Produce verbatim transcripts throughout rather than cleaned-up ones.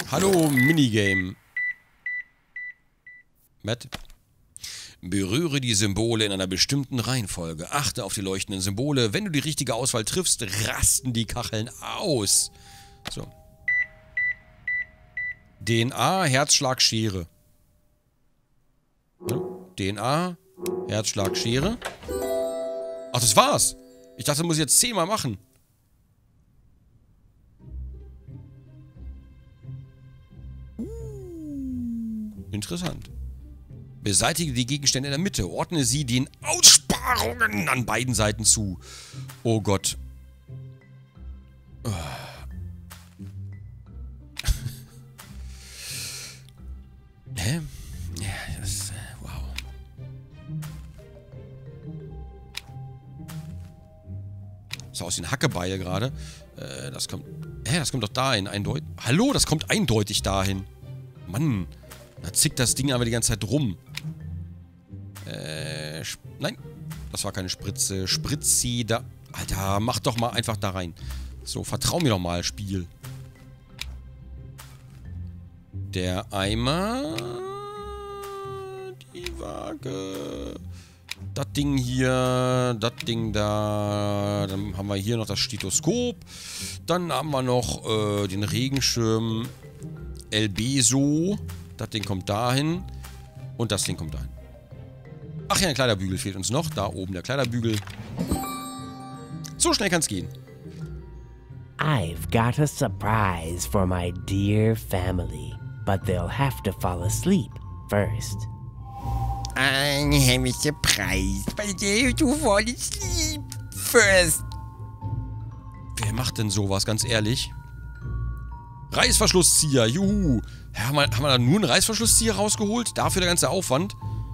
Hallo, Minigame. Matt? Berühre die Symbole in einer bestimmten Reihenfolge. Achte auf die leuchtenden Symbole. Wenn du die richtige Auswahl triffst, rasten die Kacheln aus. So. D N A, Herzschlag, Schere. D N A, Herzschlag, Schere. Ach, das war's. Ich dachte, das muss ich jetzt zehnmal machen. Interessant. Beseitige die Gegenstände in der Mitte. Ordne sie den Aussparungen an beiden Seiten zu. Oh Gott. Oh. Hä? Ja, das... Wow. So aus den Hackebeile gerade. Äh, das kommt... Hä, das kommt doch dahin. Eindeutig... Hallo, das kommt eindeutig dahin. Mann. Da zickt das Ding aber die ganze Zeit rum. Äh, nein. Das war keine Spritze. Spritzi da... Alter, mach doch mal einfach da rein. So, vertrau mir doch mal, Spiel. Der Eimer... Die Waage... Das Ding hier... Das Ding da... Dann haben wir hier noch das Stethoskop. Dann haben wir noch äh, den Regenschirm... Elbeso... Das Ding kommt dahin. Und das Ding kommt dahin. Ach ja, ein Kleiderbügel fehlt uns noch. Da oben der Kleiderbügel. So schnell kann's gehen. I've got a surprise for my dear family. But they'll have to fall asleep first. I have a surprise, but they have to fall asleep first. Wer macht denn sowas, ganz ehrlich? Reißverschlusszieher, juhu. Ja, haben, wir, haben wir da nur einen Reißverschlusszieher rausgeholt? Dafür der ganze Aufwand?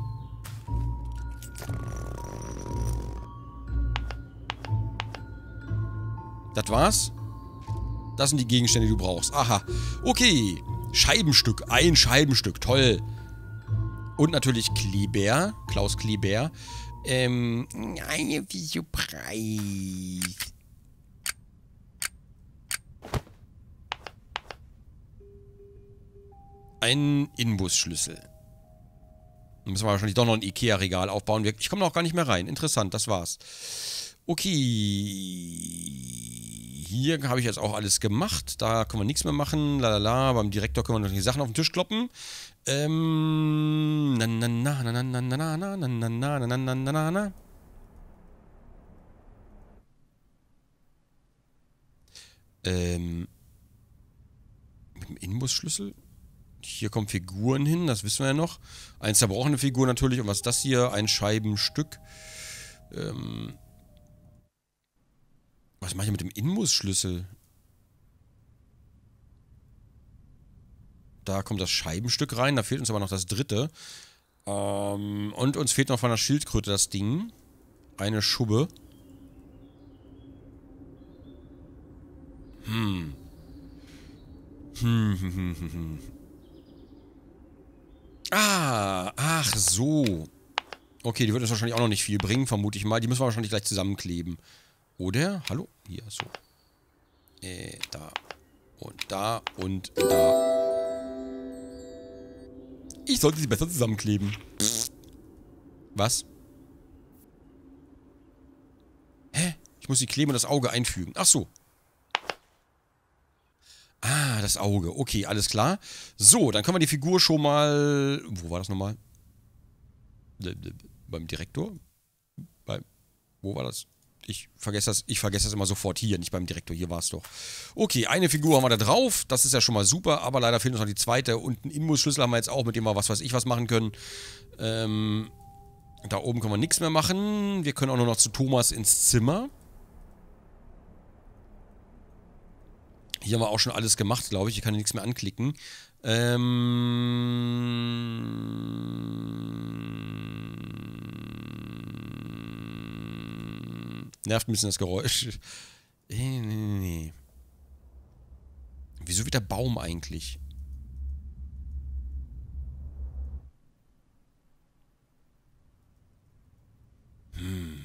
Das war's? Das sind die Gegenstände, die du brauchst. Aha. Okay. Scheibenstück. Ein Scheibenstück. Toll. Und natürlich Kleber. Klaus Kleber. Ähm. Eine Surprise. Ein Inbusschlüssel. Dann müssen wir wahrscheinlich doch noch ein Ikea-Regal aufbauen. Ich komme noch gar nicht mehr rein. Interessant, das war's. Okay. Hier habe ich jetzt auch alles gemacht. Da können wir nichts mehr machen. Lalala. Beim Direktor können wir noch die Sachen auf den Tisch kloppen. Ähm. Na, na, na, na, na, na, na, na, na, na, na, na, na, na, na. Ähm. Mit dem Inbusschlüssel? Hier kommen Figuren hin, das wissen wir ja noch. Eine zerbrochene Figur natürlich. Und was ist das hier? Ein Scheibenstück. Ähm. Was mache ich mit dem Inbusschlüssel? Da kommt das Scheibenstück rein. Da fehlt uns aber noch das dritte. Ähm, und uns fehlt noch von der Schildkröte das Ding. Eine Schubbe. Hm. Hm, hm, hm, hm, hm. Ah, ach so. Okay, die wird uns wahrscheinlich auch noch nicht viel bringen, vermute ich mal. Die müssen wir wahrscheinlich gleich zusammenkleben. Oder? Hallo? Hier, so. Äh, da. Und da und da. Ich sollte sie besser zusammenkleben. Was? Hä? Ich muss die kleben und das Auge einfügen. Ach so. Ah, das Auge. Okay, alles klar. So, dann können wir die Figur schon mal... Wo war das nochmal? Beim Direktor? Bei, wo war das? Ich vergesse das, ich vergesse das immer sofort hier, nicht beim Direktor. Hier war es doch. Okay, eine Figur haben wir da drauf. Das ist ja schon mal super, aber leider fehlt uns noch die zweite. Und einen Inbusschlüssel haben wir jetzt auch, mit dem wir was weiß ich was machen können. Ähm, da oben können wir nichts mehr machen. Wir können auch nur noch zu Thomas ins Zimmer. Hier haben wir auch schon alles gemacht, glaube ich. Ich kann hier nichts mehr anklicken. Ähm... Nervt ein bisschen das Geräusch. Nee, nee, nee. Wieso wird der Baum eigentlich? Hm.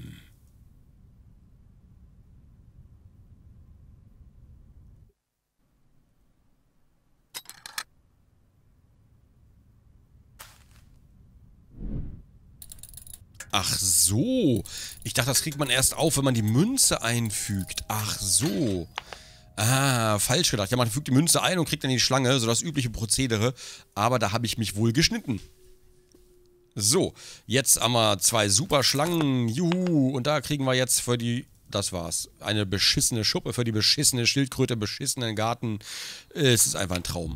Ach so. Ich dachte, das kriegt man erst auf, wenn man die Münze einfügt. Ach so. Ah, falsch gedacht. Ja, man fügt die Münze ein und kriegt dann die Schlange, so das übliche Prozedere. Aber da habe ich mich wohl geschnitten. So, jetzt haben wir zwei super Schlangen. Juhu. Und da kriegen wir jetzt für die... Das war's. Eine beschissene Schuppe für die beschissene Schildkröte, beschissenen Garten. Es ist einfach ein Traum.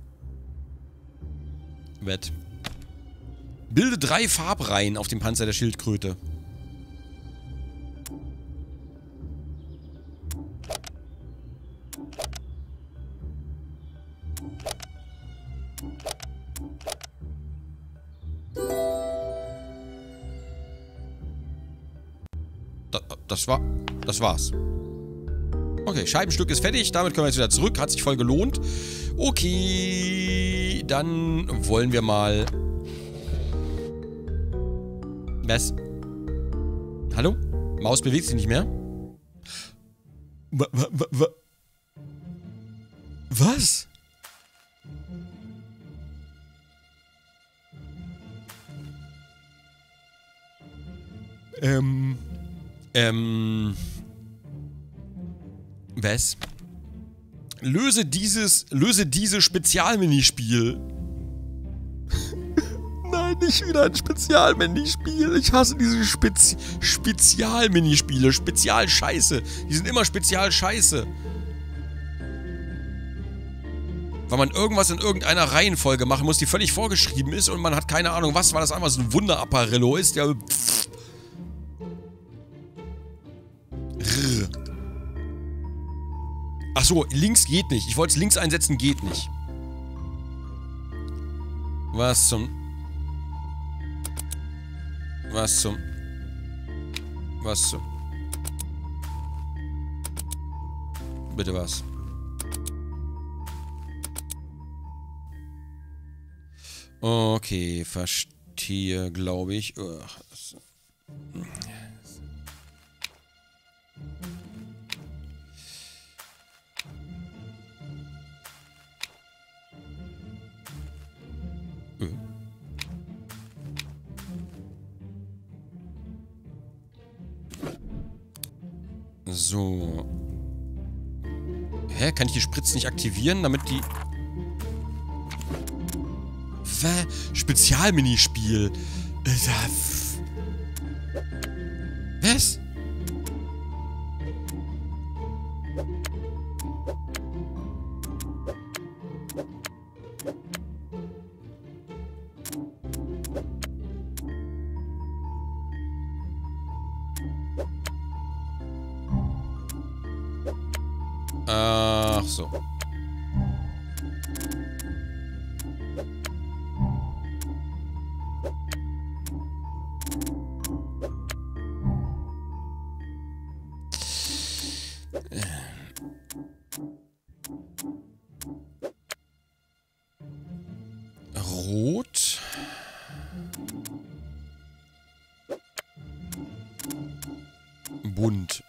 Wett. Bilde drei Farbreihen auf dem Panzer der Schildkröte. Das war... Das war's. Okay, Scheibenstück ist fertig. Damit können wir jetzt wieder zurück. Hat sich voll gelohnt. Okay. Dann wollen wir mal... Was? Hallo? Maus bewegt sich nicht mehr? Wa, wa, wa, wa. Was? Ähm... Ähm... Was? Löse dieses... Löse dieses Spezialminispiel. Nein, nicht wieder ein Spezialminispiel. Ich hasse diese Spezi Spezialminispiele. Spezialscheiße. Die sind immer Spezialscheiße. Weil man irgendwas in irgendeiner Reihenfolge machen muss, die völlig vorgeschrieben ist und man hat keine Ahnung was, weil das einfach so ein Wunderapparillo ist, der... Pff. Ach so, links geht nicht. Ich wollte es links einsetzen, geht nicht. Was zum... Was zum... Was zum... Bitte was? Okay, verstehe, glaube ich. Ugh. So. Hä? Kann ich die Spritzen nicht aktivieren, damit die... Hä? Spezialminispiel. Was? Ach so. Rot. Bunt.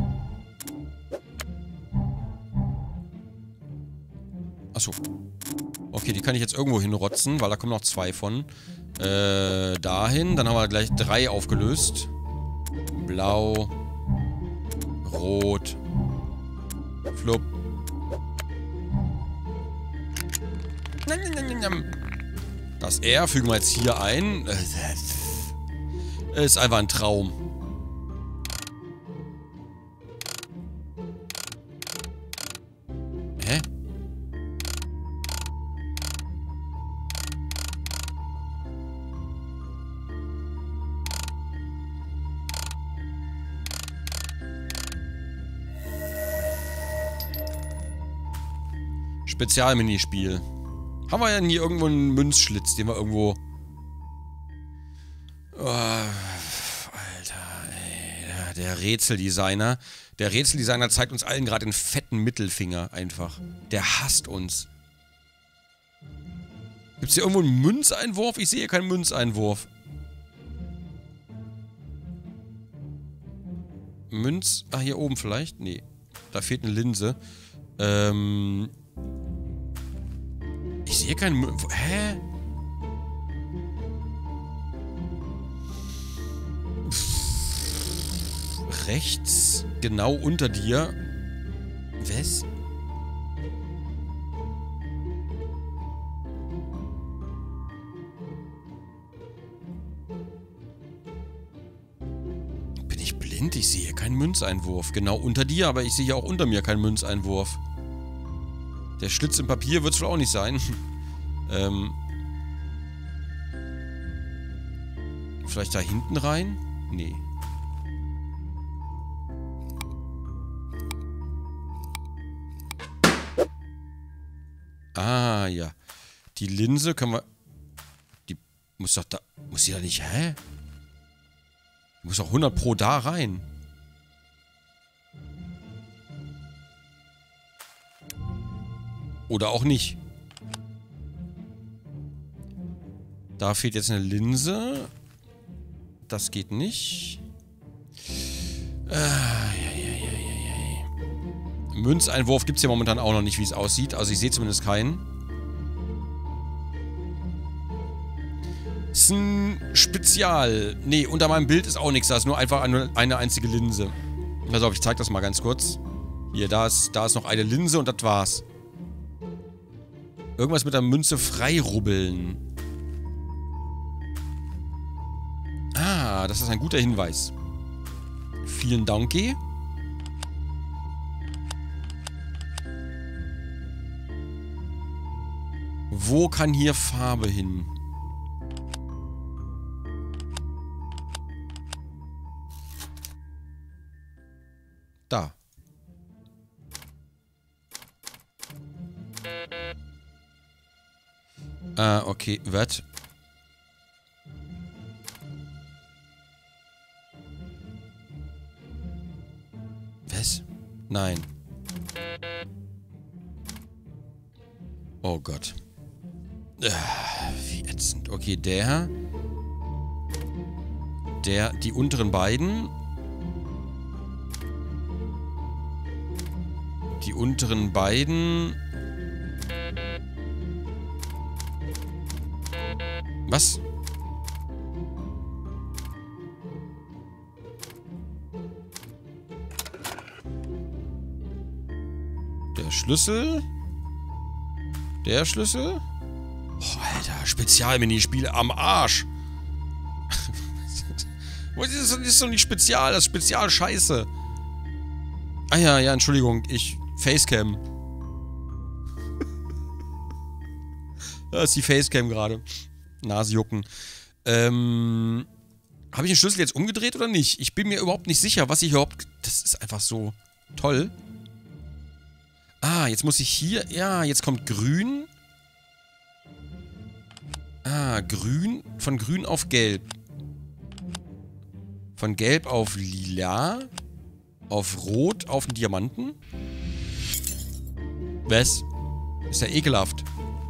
Achso. Okay, die kann ich jetzt irgendwo hinrotzen, weil da kommen noch zwei von. Äh, dahin. Dann haben wir gleich drei aufgelöst. Blau. Rot. Flupp. Das R fügen wir jetzt hier ein. Ist einfach ein Traum. Hä? Spezialminispiel. Haben wir ja hier irgendwo einen Münzschlitz, den wir irgendwo... Oh, Alter, ey. Der Rätseldesigner. Der Rätseldesigner zeigt uns allen gerade den fetten Mittelfinger einfach. Der hasst uns. Gibt es hier irgendwo einen Münzeinwurf? Ich sehe hier keinen Münzeinwurf. Münz... Ah, hier oben vielleicht? Nee. Da fehlt eine Linse. Ähm... Ich sehe keinen Münz... Hä? rechts, genau unter dir. Was? Bin ich blind? Ich sehe keinen Münzeinwurf. Genau unter dir, aber ich sehe auch unter mir keinen Münzeinwurf. Der Schlitz im Papier wird es wohl auch nicht sein. ähm... Vielleicht da hinten rein? Nee. Ah, ja. Die Linse können wir... Die muss doch da... Muss die da nicht... Hä? Die muss doch hundert Pro da rein. Oder auch nicht. Da fehlt jetzt eine Linse. Das geht nicht. Ah, ja, ja, ja, ja, ja. Münzeinwurf gibt es ja momentan auch noch nicht, wie es aussieht. Also ich sehe zumindest keinen. Ist ein Spezial. Nee, unter meinem Bild ist auch nichts. Da ist nur einfach eine, eine einzige Linse. Pass auf, ich zeige das mal ganz kurz. Hier, da ist, da ist noch eine Linse und das war's. Irgendwas mit der Münze freirubbeln. Ah, das ist ein guter Hinweis. Vielen Dank. Wo kann hier Farbe hin? Da. Ah, okay, was? Was? Nein. Oh Gott. Ah, wie ätzend. Okay, der. Der, die unteren beiden. Die unteren beiden. Was? Der Schlüssel. Der Schlüssel. Oh, Alter, Spezialminispiele am Arsch. Das ist doch nicht Spezial, das ist Spezial-Scheiße. Ah ja, ja, Entschuldigung, ich... Facecam. Da ist die Facecam gerade. Nase jucken. Ähm... Habe ich den Schlüssel jetzt umgedreht oder nicht? Ich bin mir überhaupt nicht sicher, was ich überhaupt... Das ist einfach so toll. Ah, jetzt muss ich hier... Ja, jetzt kommt grün. Ah, grün. Von grün auf gelb. Von gelb auf lila. Auf rot auf den Diamanten. Was? Ist ja ekelhaft.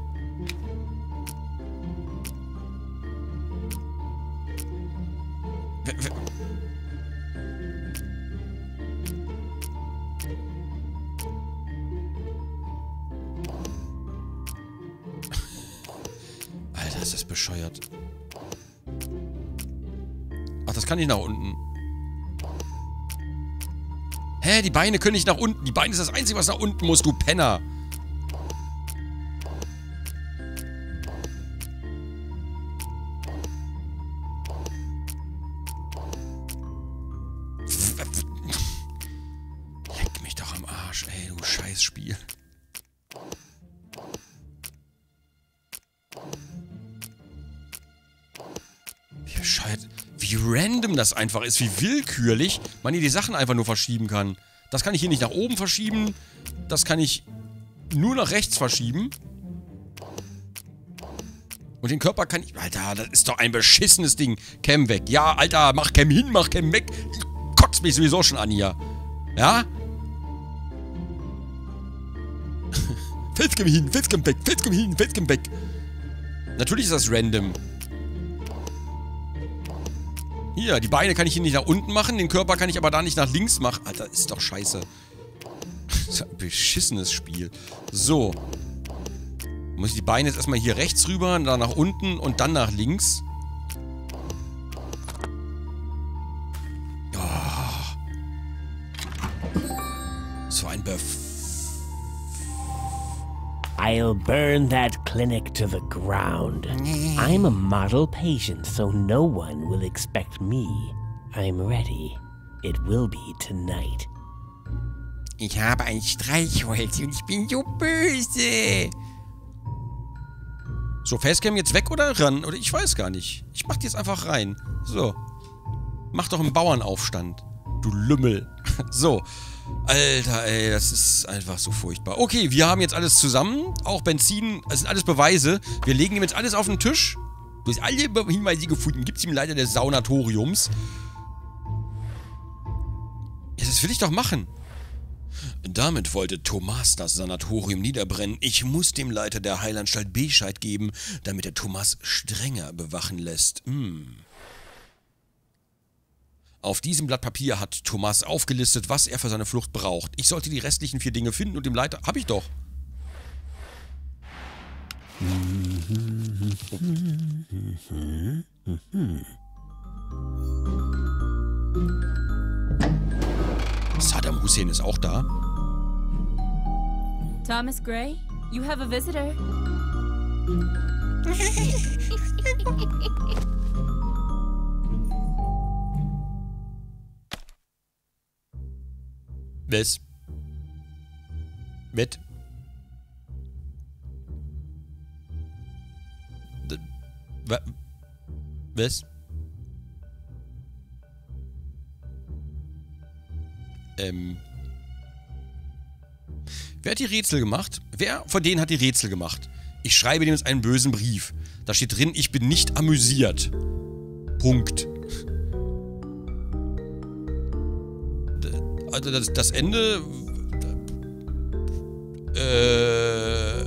Alter, ist das bescheuert. Ach, das kann ich nach unten. Hä, die Beine können nicht nach unten. Die Beine ist das Einzige, was nach unten muss, du Penner. Leck mich doch am Arsch, ey, du Scheißspiel. Wie bescheuert. Wie random das einfach ist, wie willkürlich man hier die Sachen einfach nur verschieben kann. Das kann ich hier nicht nach oben verschieben. Das kann ich nur nach rechts verschieben. Und den Körper kann ich... Alter, das ist doch ein beschissenes Ding. Cam weg. Ja, Alter, mach Cam hin, mach Cam weg. Ich kotze mich sowieso schon an hier. Ja? Facecam hin, Facecam weg, Facecam hin, Facecam weg. Natürlich ist das random. Hier, die Beine kann ich hier nicht nach unten machen, den Körper kann ich aber da nicht nach links machen. Alter, ist doch scheiße. Das ist ein beschissenes Spiel. So. Muss ich die Beine jetzt erstmal hier rechts rüber, dann nach unten und dann nach links. Oh. Bef I'll burn that clinic to the ground. I'm a model patient, so no one will expect me. I'm ready. It will be tonight. Ich habe ein Streichholz und ich bin so böse. So, Facecam jetzt weg oder ran? Oder ich weiß gar nicht. Ich mach die jetzt einfach rein. So. Mach doch einen Bauernaufstand. Du Lümmel. So. Alter, ey, das ist einfach so furchtbar. Okay, wir haben jetzt alles zusammen. Auch Benzin, das sind alles Beweise. Wir legen ihm jetzt alles auf den Tisch. Du hast alle Hinweise gefunden. Gibt's ihm Leiter des Saunatoriums. Ja, das will ich doch machen. Damit wollte Thomas das Sanatorium niederbrennen. Ich muss dem Leiter der Heilanstalt Bescheid geben, damit er Thomas strenger bewachen lässt. Hm. Auf diesem Blatt Papier hat Thomas aufgelistet, was er für seine Flucht braucht. Ich sollte die restlichen vier Dinge finden und dem Leiter... Hab ich doch. Saddam Hussein ist auch da. Thomas Gray, you have a visitor. Was? Mit? D- wa- Was? Ähm. Wer hat die Rätsel gemacht? Wer von denen hat die Rätsel gemacht? Ich schreibe dem jetzt einen bösen Brief. Da steht drin, ich bin nicht amüsiert. Punkt. Also das, das Ende... Äh...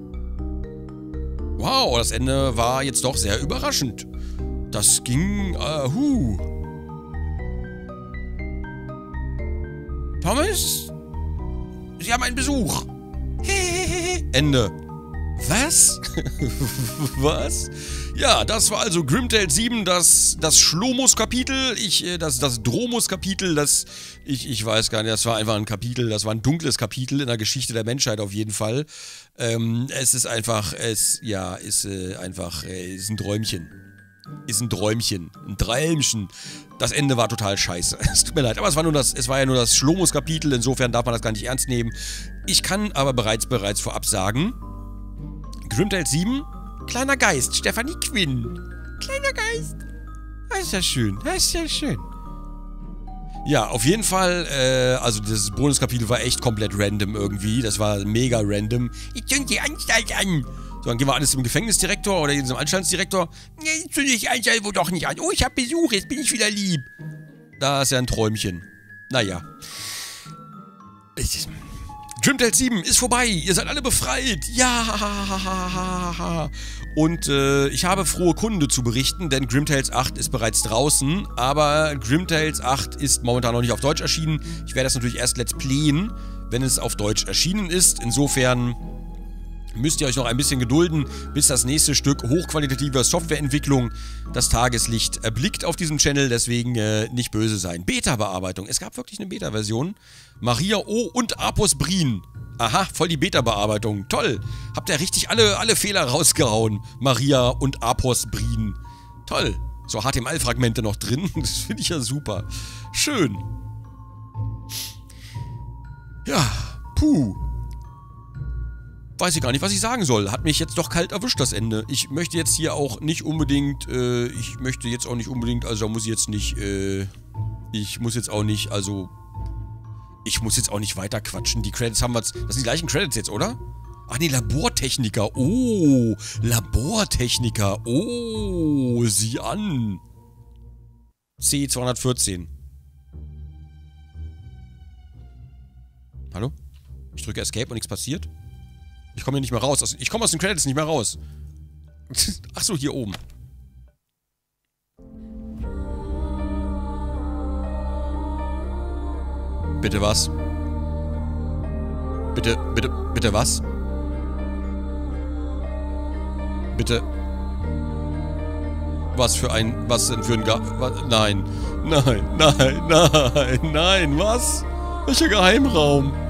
Wow, das Ende war jetzt doch sehr überraschend. Das ging... Äh, huh. Thomas? Sie haben einen Besuch. Ende. Was? Was? Ja, das war also Grimtales sieben, das, das Schlomus-Kapitel, ich, das, das Dromus-Kapitel, das, ich, ich weiß gar nicht, das war einfach ein Kapitel, das war ein dunkles Kapitel in der Geschichte der Menschheit auf jeden Fall. Ähm, es ist einfach, es, ja, ist äh, einfach, äh, ist ein Träumchen. Ist ein Träumchen. Ein Träumchen. Das Ende war total scheiße. Es tut mir leid, aber es war nur das, es war ja nur das Schlomus-Kapitel, insofern darf man das gar nicht ernst nehmen. Ich kann aber bereits, bereits vorab sagen, Grimtales sieben, kleiner Geist, Stephanie Quinn. Kleiner Geist. Das ist ja schön, das ist ja schön. Ja, auf jeden Fall, äh, also das Bonuskapitel war echt komplett random irgendwie. Das war mega random. Ich zünd die Anstalt an. So, dann gehen wir alles zum Gefängnisdirektor oder zum Anstaltsdirektor. Nee, ich zünd die Anstalt wohl doch nicht an. Oh, ich hab Besuch, jetzt bin ich wieder lieb. Da ist ja ein Träumchen. Naja. Ich... Grimtales sieben ist vorbei. Ihr seid alle befreit. Ja. Und äh, ich habe frohe Kunde zu berichten, denn Grimtales acht ist bereits draußen. Aber Grimtales acht ist momentan noch nicht auf Deutsch erschienen. Ich werde das natürlich erst let's playen, wenn es auf Deutsch erschienen ist. Insofern müsst ihr euch noch ein bisschen gedulden, bis das nächste Stück hochqualitativer Softwareentwicklung das Tageslicht erblickt auf diesem Channel. Deswegen äh, nicht böse sein. Beta-Bearbeitung. Es gab wirklich eine Beta-Version. Maria O. und Apos Brien. Aha, voll die Beta-Bearbeitung. Toll. Habt ihr richtig alle, alle Fehler rausgehauen. Maria und Apos Brien. Toll. So H T M L-Fragmente noch drin. Das finde ich ja super. Schön. Ja, puh. Weiß ich gar nicht, was ich sagen soll. Hat mich jetzt doch kalt erwischt, das Ende. Ich möchte jetzt hier auch nicht unbedingt, äh, ich möchte jetzt auch nicht unbedingt, also da muss ich jetzt nicht, äh, ich muss jetzt auch nicht, also, ich muss jetzt auch nicht weiter quatschen. Die Credits haben wir jetzt, das sind die gleichen Credits jetzt, oder? Ach nee, Labortechniker. Oh, Labortechniker. Oh, sieh an. C zweihundertvierzehn. Hallo? Ich drücke Escape und nichts passiert? Ich komme hier nicht mehr raus. Ich komme aus den Credits nicht mehr raus. Ach so, hier oben. Bitte was? Bitte, bitte, bitte was? Bitte. Was für ein, was denn für ein Ga... Was, nein. Nein, nein, nein, nein, was? Welcher Geheimraum?